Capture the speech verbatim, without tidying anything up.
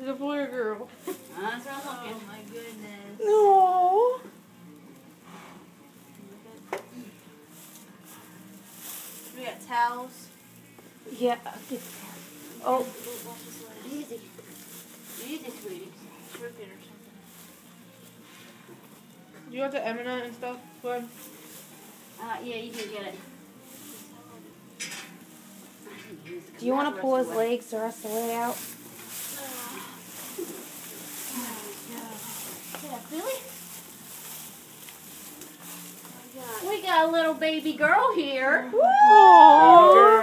Is it a boy or girl? That's what I'm looking. Oh my goodness. No. We got towels. Yeah. Oh. Easy. Easy, sweetie. Crooked or something. Do you want the eminent and stuff? What? Uh, yeah, you can get it. Do you want to pull his legs the rest of the way out? Yeah, Billy? We got a little baby girl here. Aww.